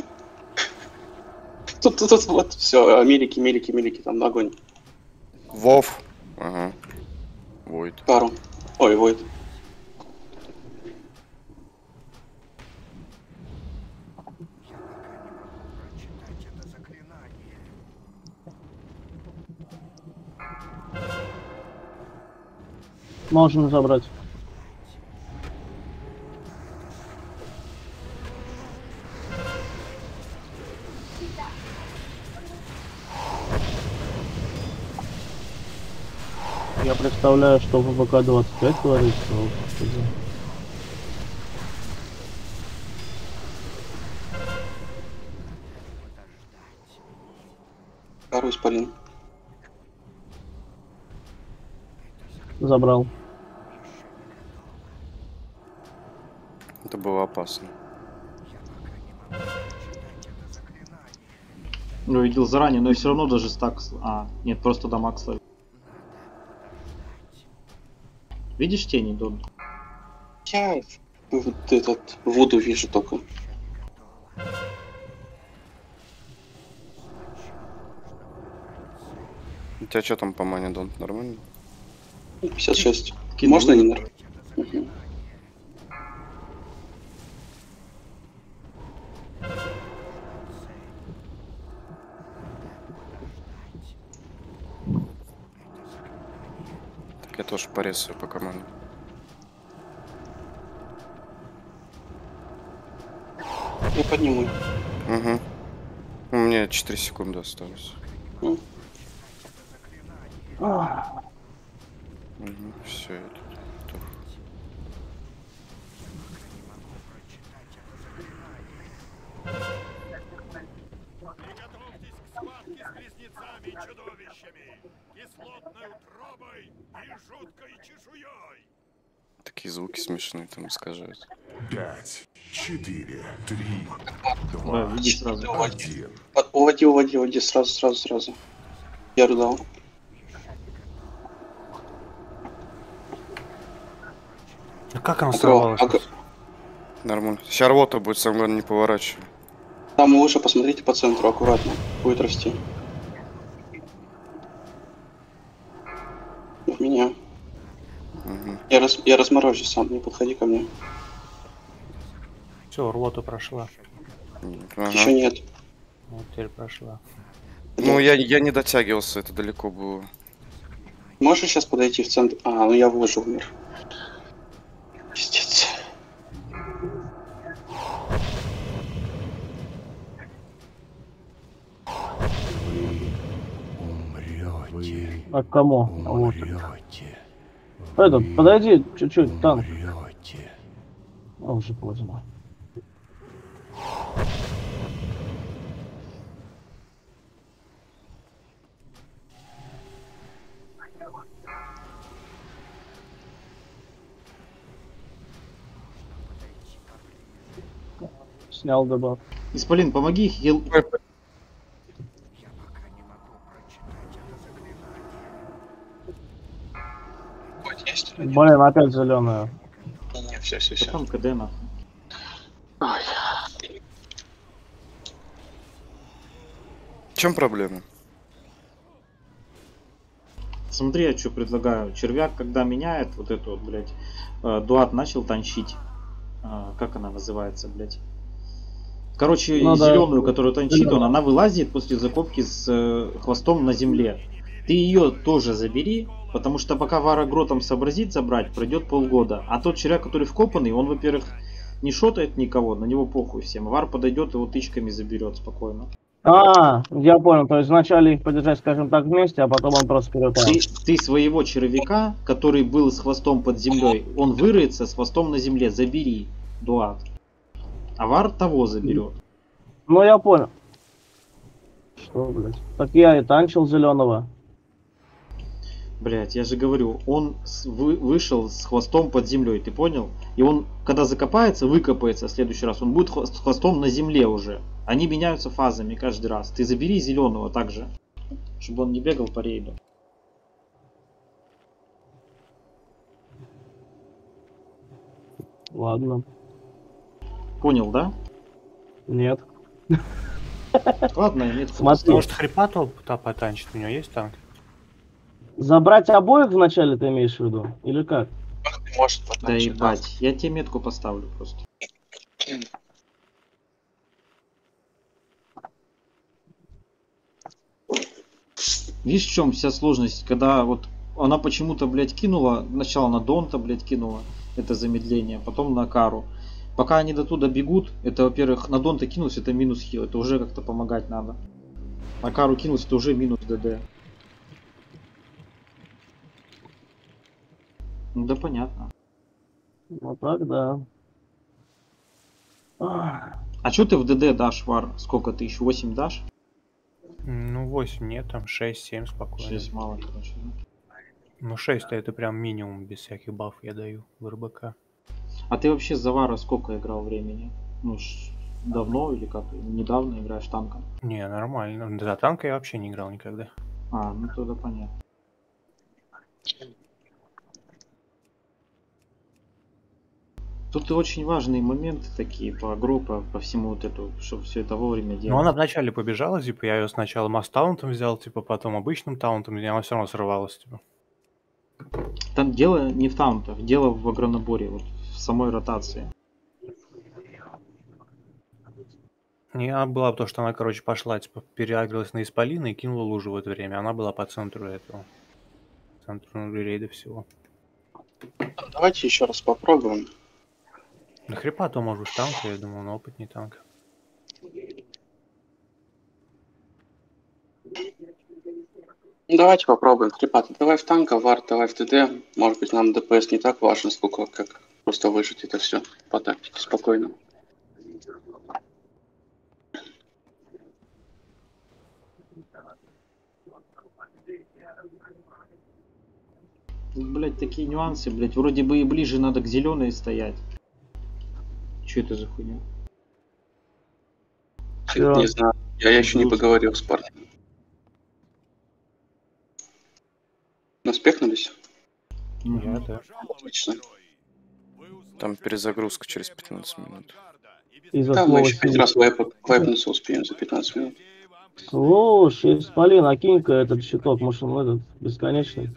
Тут, тут, тут вот все, милики, милики, милики, там огонь. Вов. Ага. Войд. Пару. Ой, Войд. Можно забрать. Я представляю, что в ВК двадцать пять творится. о, господи. Пару исполин. Забрал. Это было опасно. Ну, видел заранее, но все равно даже стак... с- А, нет, просто дамаг словил. Видишь тени, Дон? Я вот этот воду вижу только. У тебя что там по мане, Дон? Нормально? пятьдесят шесть. Кидывай. Можно не нар- Мгм. Так я тоже порезаю по команде. Я подниму. Угу. У меня четыре секунды осталось. Ну, Угу. Все, я тут готов. Приготовьтесь к схватке с близнецами и чудовищами, кислотной утробой и жуткой чешуей. Такие звуки смешные там искажают. Пять, четыре, три, Да, два, види сразу. один. От- Уводи, уводи, уводи, сразу, сразу, сразу. Я дал. А как она Агро, сорвалась? агро. Нормально. Сейчас рвота будет, сам главное не поворачивай. Там выше, посмотрите по центру, аккуратно. Будет расти. В меня. Угу. Я, раз, я разморожу сам, не подходи ко мне. Все, рвота прошла. Ага. Еще нет. Вот теперь прошла. Ну, я, я не дотягивался, это далеко было. Можешь сейчас подойти в центр? А, ну я выжил в мир. Пиздец. Умрете. А к кому? А вот. Умрете. Этот, подойди чуть-чуть, танк. Умрете. А, уже поздно. Снял дебаф. Исполин, помоги, хил. Вот есть. Блин, опять зеленая. Не, все, все, Что все. там КД нахуй? Ой. В чем проблема? Смотри, я что предлагаю. Червяк, когда меняет вот эту вот, блядь, э, Дуат начал танчить. Э, как она называется, блядь? Короче, Ну да. зеленую, которую танчит он, она вылазит после закопки с э, хвостом на земле. Ты ее тоже забери, потому что пока Вара Гротом сообразит забрать, пройдет полгода. А тот червяк, который вкопанный, он, во-первых, не шотает никого, на него похуй всем. Вар подойдет, его тычками заберет спокойно. А, я понял, то есть вначале их подержать, скажем так, вместе, а потом он просто вперед. Ты, ты своего червяка, который был с хвостом под землей, он вырыется с хвостом на земле, забери, Дуат. А Вар того заберет. Ну я понял. Что, блядь? Так я и танчил зеленого. Блять, я же говорю, он с- вы- вышел с хвостом под землей, ты понял? И он, когда закопается, выкопается в следующий раз, он будет хво- с хвостом на земле уже. Они меняются фазами каждый раз. Ты забери зеленого также, чтобы он не бегал по рейду. Ладно. Понял, да? Нет. Ладно, нет. Смотри. Может, хрипату потанчит? У него есть танк? Забрать обоих вначале ты имеешь в виду? Или как? Может, Да потанчить, ебать, я тебе метку поставлю просто. Видишь, в чем вся сложность, когда вот она почему-то, блядь, кинула, сначала на Донта, блядь, кинула это замедление, потом на Кару. Пока они до туда бегут, это, во-первых, на Донта кинулся, это минус хил, это уже как-то помогать надо. На Кару кинулся, это уже минус ДД. Ну да, понятно. Ну так, да. Ах, А что ты в ДД дашь, Вар? Сколько ты еще? восемь дашь? Ну, восемь нет, там шесть-семь спокойно. шесть мало, короче. Да? Ну, шесть это прям минимум, без всяких баф я даю в РБК. А ты вообще за Вара сколько играл времени? Ну, ш- давно или как? Недавно играешь танком? Не, нормально. За танка я вообще не играл никогда. А, ну тогда понятно. Тут и очень важные моменты такие по агро, по, по всему вот эту, чтобы все это вовремя Ну, делать. она вначале побежала, типа, я ее сначала масс-таунтом взял, типа, потом обычным таунтом, и она все равно срывалась, типа. Там дело не в таунтах, дело в агронаборе, вот в самой ротации. Не, она была то, что она, короче, пошла, типа, переагрилась на Исполина и кинула лужу в это время. Она была по центру этого. Центру рейда всего. Давайте еще раз попробуем. На хрипату, может, с танка, я думаю, но опытнее танка. Давайте попробуем. Хрипат, давай в танка, Вар, давай в ТД. Может быть, нам ДПС не так важно, сколько как просто выжить это все по тактике спокойно. Тут, блядь, такие нюансы, блядь. Вроде бы и ближе надо к зеленой стоять. Что это за хуйня? Чё? Не знаю. Я еще не поговорил с парнем. Наспехнулись? Я, да. Отлично. Там перезагрузка через пятнадцать минут. Из-за Да, мы слова еще пять «сила». раз вайп- вайпнуться успеем за пятнадцать минут. Слушай, Исполин, а кинь-ка этот щиток, может он этот бесконечный.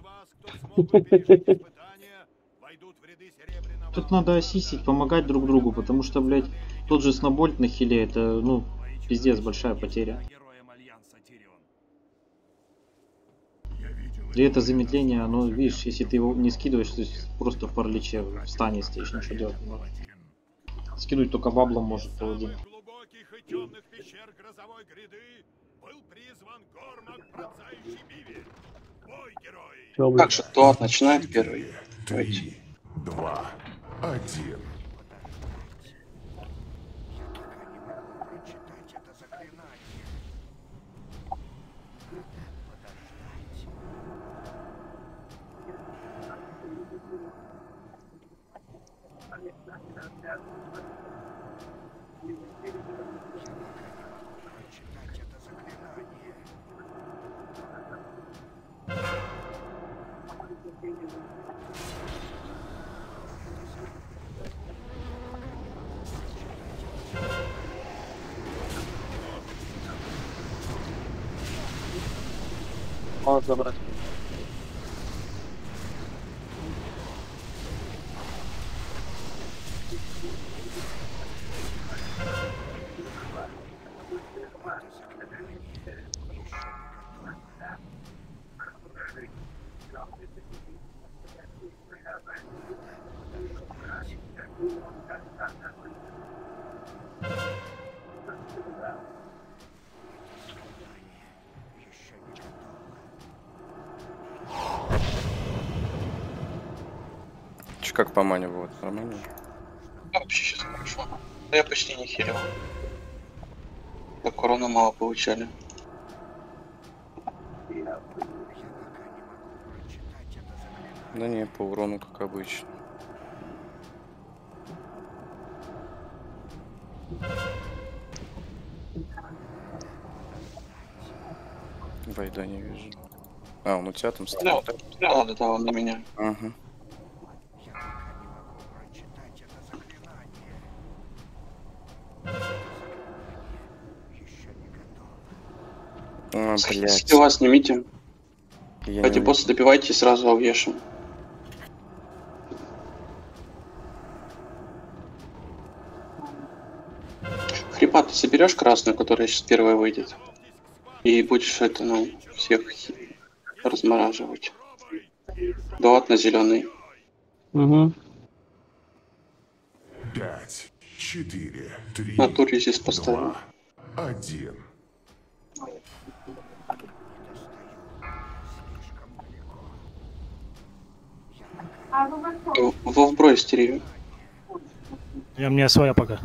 Тут надо ассистить, помогать друг другу, потому что, блядь, тот же Снобольт на хиле, это, ну, пиздец, большая потеря. И это замедление, оно, видишь, если ты его не скидываешь, то есть просто в параличе в стане стоишь, ничего делать не можешь. Скинуть только баблом может паладин. глубоких и темных пещер грозовой гряды был призван Гормак Процающий Бивер. Бой, герои! Чё, Как блядь? же Туат начинает первый? Три, два, один. Можно забрать. Че, как по мане вот? Нормально? Да, вообще сейчас хорошо. Да я почти не хилил. Так урона мало получали. Да не, по урону как обычно. Вайда не вижу. А, он у тебя там Да, стоит? да, да, да, он на меня. Ага. А, блядь. Скилла снимите. Я Эти не боссы добивайте и сразу овешим. Хрипа ты соберешь красную, которая сейчас первая выйдет. И будешь это, ну, всех хи- размораживать. Дуат на зеленый. Угу. Пять, четыре, три, На туре здесь поставим. два, один. В- Вовброй стерею. Я, у меня своя пока.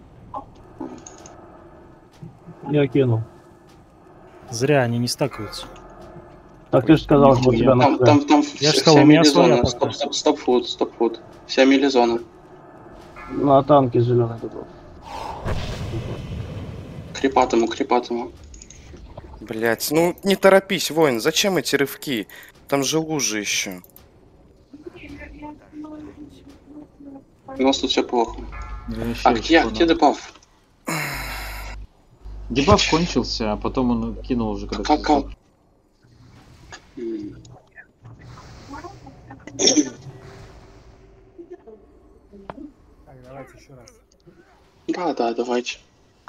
Я кинул. Зря они не стакаются. Так ты же сказал, что у тебя на Там, там, там Я ж вся сказал, у меня своя милизона. пока. Стоп, стоп, стоп, фуд, стоп, фуд. Вся милизона. на танке зеленый готов. Крепатому, крепатому. Блять, ну не торопись, воин, зачем эти рывки? Там же лужи еще. У нас тут все плохо. Вообще, А где, что где надо? дебаф? Дебаф кончился, а потом он кинул уже когда Как, всё как? М. Так, давайте еще раз. Да, да, давайте.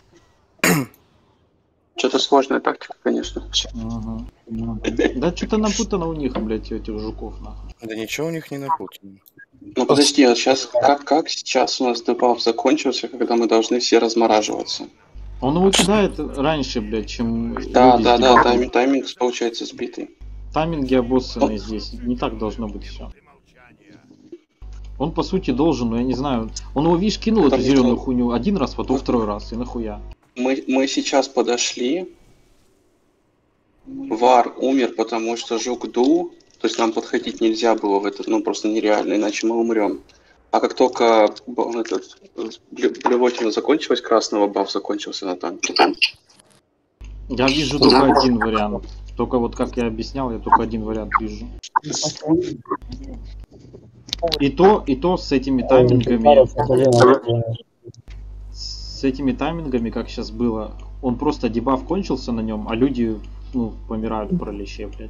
Что-то сложная тактика, конечно. Ага. Ну, да что-то напутано у них, блядь, этих жуков, нахуй. Да ничего у них не напутано. Ну подожди, а сейчас как, как сейчас у нас дебаф закончился, когда мы должны все размораживаться? Он его кидает раньше, блядь, чем Да, люди да, с да, дебафом. тайминг, тайминг получается сбитый. Тайминги обоссаны здесь. Не так должно быть все. Он по сути должен, но я не знаю. Он его, видишь, кинул эту Потому зеленую что- хуйню один раз, потом второй раз. И нахуя? Мы, мы сейчас подошли. Вар умер, потому что жук дул, То есть нам подходить нельзя было в этот, ну просто нереально, иначе мы умрем. А как только б- этот, блю- блювотина закончилась, красного баф закончился на танке. Я вижу только один вариант. Только вот как я объяснял, я только один вариант вижу. И то, и то с этими таймингами, с этими таймингами, как сейчас было, он просто дебаф кончился на нем, а люди, ну, помирают в пролеще, блядь.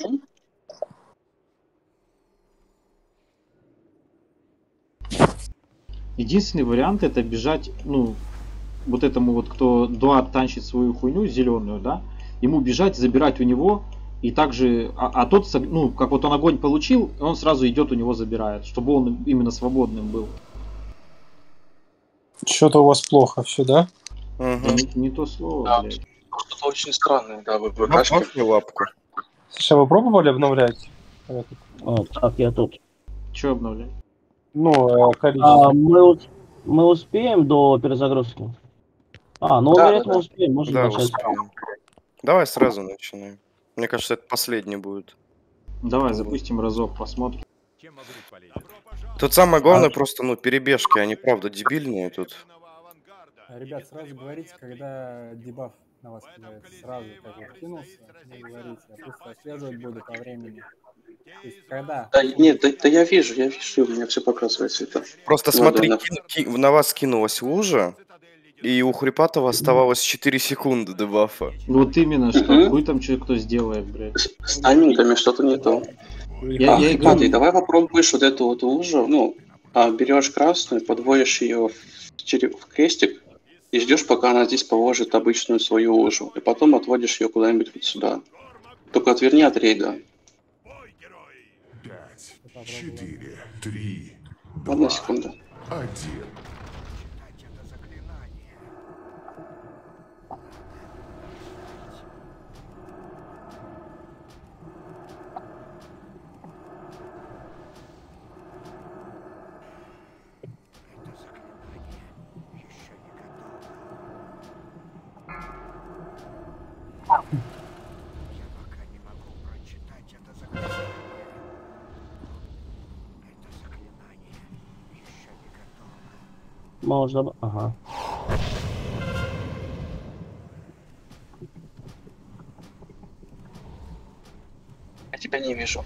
Единственный вариант это бежать, ну, вот этому вот, кто Дуат танчит свою хуйню зеленую, да, ему бежать, забирать у него, и также, а, а тот, со- ну, как вот он огонь получил, он сразу идет у него забирает, чтобы он именно свободным был. Что-то у вас плохо все, да? Да не, не то слово, Да. блядь. Что-то очень странное, да, в Баф- ВКшке. бафни лапку. Слушай, а вы пробовали обновлять? этот, А, так, я тут. Че обновлять? Ну, э, количество. А, мы, ус- мы успеем до перезагрузки? А, ну Да, умереть да, мы да. успеем, можем Да, начать. успеем. Давай сразу начинаем. Мне кажется, это последний будет. Давай запустим разок, посмотрим. Чем могу быть полезен? Тут самое главное просто, ну, перебежки, они правда дебильные тут. Ребят, сразу говорите, когда дебаф на вас кидает. Сразу, как вот кинулся, не говорите, а просто отслеживать буду по времени. То есть, когда... Да, нет, да, да я вижу, я вижу, у меня все показывается это. Просто Ну, смотри, да, ки- ки- на вас кинулась лужа, и у Хрипатова оставалось четыре секунды до бафа. Вот именно, что Мгм. хуй там что кто сделает, блядь. С, с таймингами что-то не то. Я, а, я и Хрипатый, говорю, давай попробуешь вот эту вот лужу, ну, а, берешь красную, подводишь ее в, череп- в крестик и ждешь, пока она здесь положит обычную свою лужу. И потом отводишь ее куда-нибудь вот сюда. Только отверни от рейда. Пять, четыре, три, Одна два, секунда. один. Можно... б- Ага. Я тебя не вижу.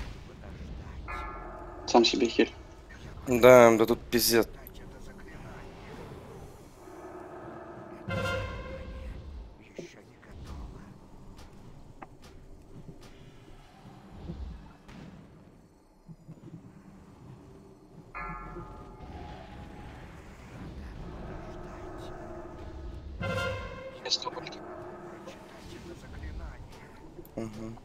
Сам себе хиль. Да, да тут пиздец. Я с тобой. Мгм.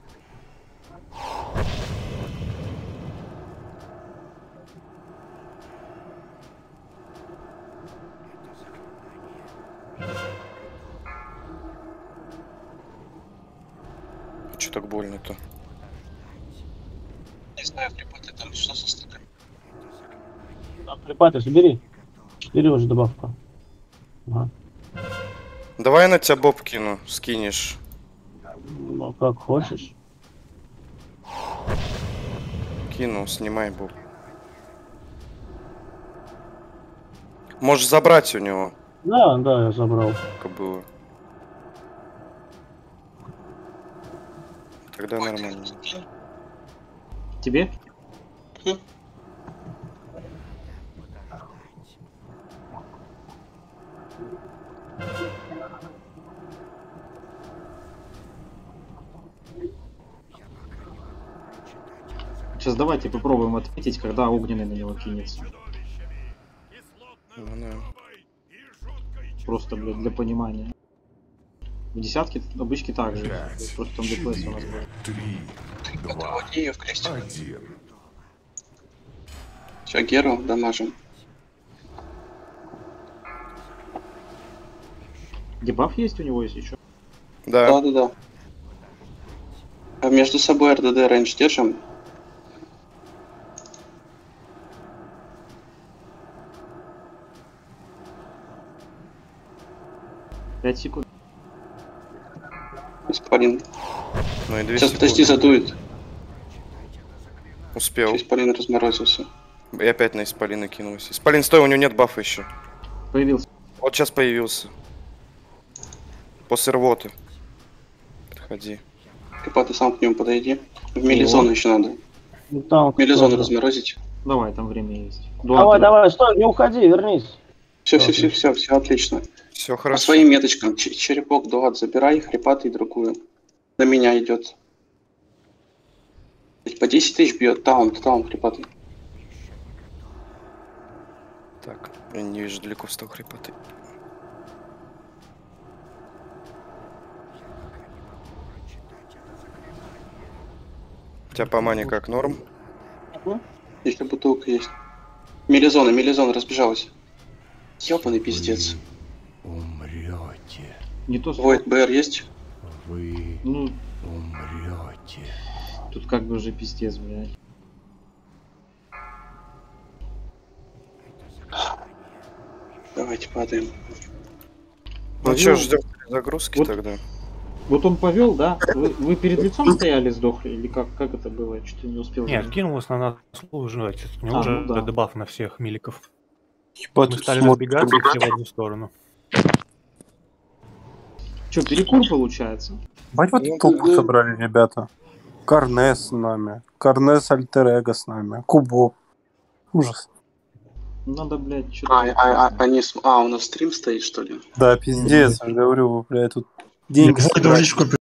Че так больно-то? Не знаю, Хрипатый, там что со стыком? Так, Хрипатый, собери. Четыре уже добавка. Ага. Давай я на тебя боб кину, скинешь. Ну, как хочешь. Кину, снимай боб. Можешь забрать у него, Да, да, я забрал. как было. Тогда нормально. тебе? Сейчас давайте попробуем отметить, когда огненный на него кинется. Ну, да. Просто, блядь, для понимания. В десятке обычки так же. Пять, Просто там ДПС у нас четыре, будет. три, два, Отводи ее в крестик. один. Все, Геру дамажим. Дебаф есть у него, если что? Да. Да, да, да. А между собой эр дэ дэ рейндж держим. пять секунд. Господин. Ну и две Сейчас секунды. подожди, задует. Успел. Исполин разморозился. И опять на Исполина кинулся. Исполин, стой, у него нет бафа еще. Появился. Вот сейчас появился. После рвоты. Подходи. Крипа, ты сам к нему подойди. В милизону еще надо. Ну, там Милизону кто-то. разморозить. Давай, там время есть. Давай, давай, стой, не уходи, вернись. Все, все, все, все, все, отлично. Все По хорошо. своим меточкам. Ч- черепок, дуат забирай, хрипатый другую. На меня идет. По десять тысяч бьет. Таун, таун, хрипатый. Так, я не вижу далеко встал хрипоты. У тебя по мане как, норм? Если бутылка есть. Мелизона, мелизона разбежалась. Ёбаный пиздец. Умрете. Не то Войд БР есть? Вы Ну, умрете. тут как бы уже пиздец, блядь. Давайте падаем. Ну Повёл. что, ждем загрузки Вот. тогда? Вот он повел, да? Вы, вы перед лицом стояли, сдохли? Или как, как это было? Я что-то не успел. Нет, заметить. кинулась на нас служить. У него А, уже ну да. дебаф на всех миликов. Ебать, Мы тут стали смотрит. разбегаться все в одну сторону. Что, перекур получается? Бать, вот Ну, толпу да. собрали, ребята. Карнес с нами. Карнес Альтер-Эго с нами. Кубок. Ужас. Надо, блядь, что-то... А, а, а, они с- а, у нас стрим стоит, что ли? Да, пиздец, я же говорю, блядь, тут деньги Двойную собрать. личку